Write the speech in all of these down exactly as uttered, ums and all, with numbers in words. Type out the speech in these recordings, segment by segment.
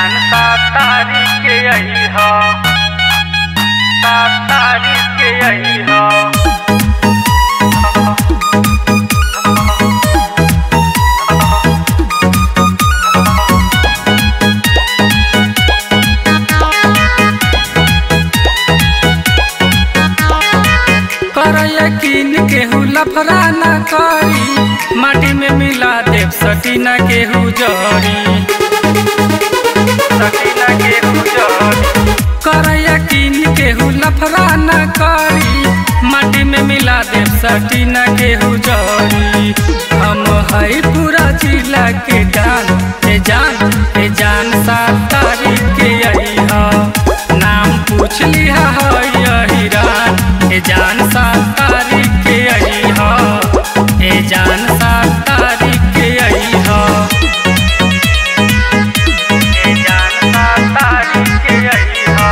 जान सात तारीख के यही हो, सात तारीख के यही हो। कर यकीन केहू लफड़ा न करी, माटी में मिला देव सटी न केहू जरी, सटी न केहू जरी। कर यकीन केहू लफड़ा न करी, माटी में मिला देव सटी न केहू जरी। हम है पूरा जिला के जान, ए जान ए जान सात तारीख के यही हो। नाम पूछ लिया है यही रान, ए जान सात तारीख के यही हो, ए जान सात तारीख के यही हो, ए जान सात तारीख के यही हो।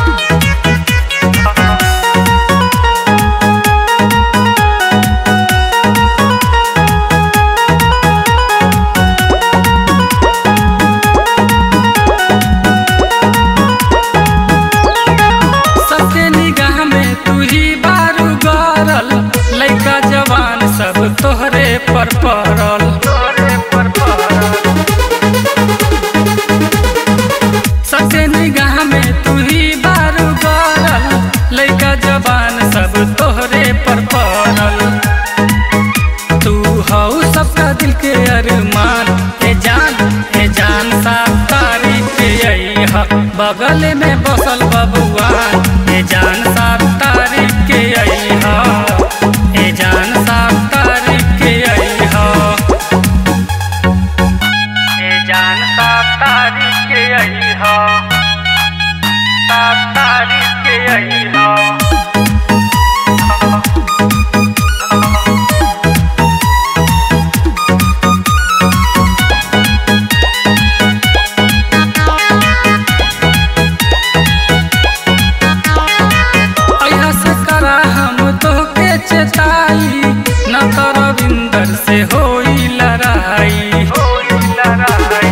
सबके निगाह में तू ही बारू गरल, लइका जवान सब तोहरे पर पड़ल, तोहरे पर पड़ल। सबके निगाह में तू ही बारू गरल, लइका जवान सब तोहरे पर पड़ल। तू हऊ सबका दिल के अरमान, ए जान ए जान सात तारीख के यही हो। बगल में बसल बबुआन, ए जान सात तारीख के यही हो, ए जान सात तारीख के यही हो, ए जान सात तारीख के यही हो, सात तारीख के यही हो। चेताई न तो रविंदर से होई लड़ाई, होई लड़ाई।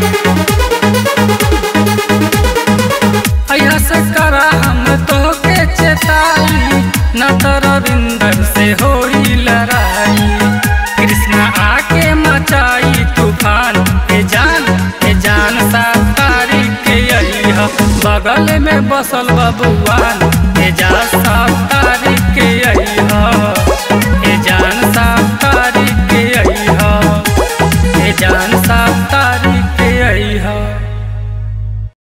ऐसा से करा हम तो के चेताई, न तो रविंदर से होई लड़ाई। कृष्णा आके मचाई तूफान, ए जान ए जान सात तारीख के यही हो। बगल में बसल बबुआन, ए जा सात